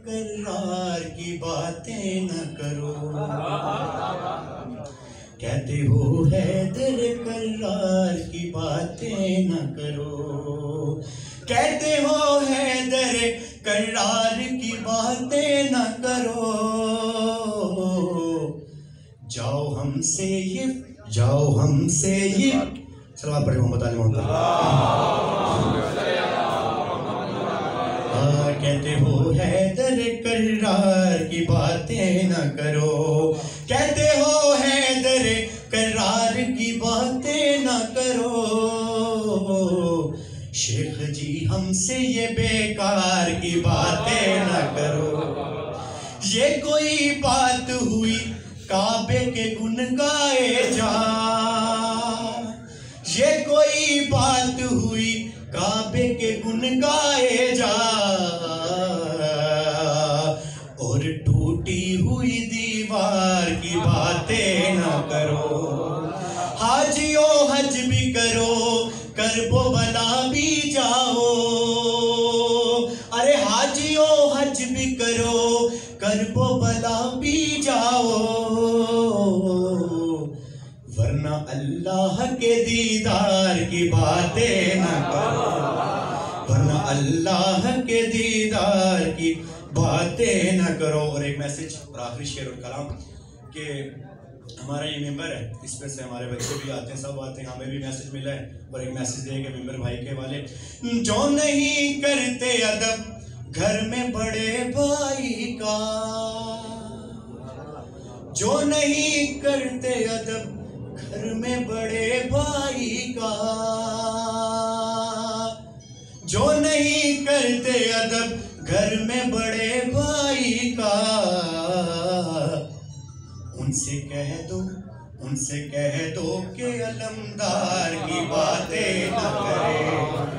करार की बातें न करो। कहते हो हैदर करार की बातें न करो। कहते हो हैदर करार की बातें न करो। जाओ हमसे ये, जाओ हमसे ये। सलाम पढ़े मोहम्मद अली मोहम्मद। कहते हो हैदर करार की बातें न करो। कहते हो हैदर करार की बातें न करो। शेख जी हमसे ये बेकार की बातें न करो। ये कोई बात हुई काबे के गुन गाए जा। ये कोई बात हुई काबे के गुन गाए जा। और टूटी हुई दीवार की बातें न करो। हाजियो हज भी करो, करबो बला भी जाओ। अरे हाजियो हज भी करो, करबो बला भी जाओ। वरना अल्लाह के दीदार की बातें न करो। वरना अल्लाह के दीदार की बातें न करो। और एक मैसेज और आखिरी शेर और कलाम कि हमारा ये मेंबर है, इस पर से हमारे बच्चे भी आते हैं, सब आते हैं, हमें भी मैसेज मिला है। और एक मैसेज दिए मेंबर भाई के वाले, जो नहीं करते अदब घर में बड़े भाई का। जो नहीं करते अदब घर में बड़े भाई का। जो नहीं करते अदब घर में बड़े भाई का। उनसे कह दो कि अलमदार की बातें न करे।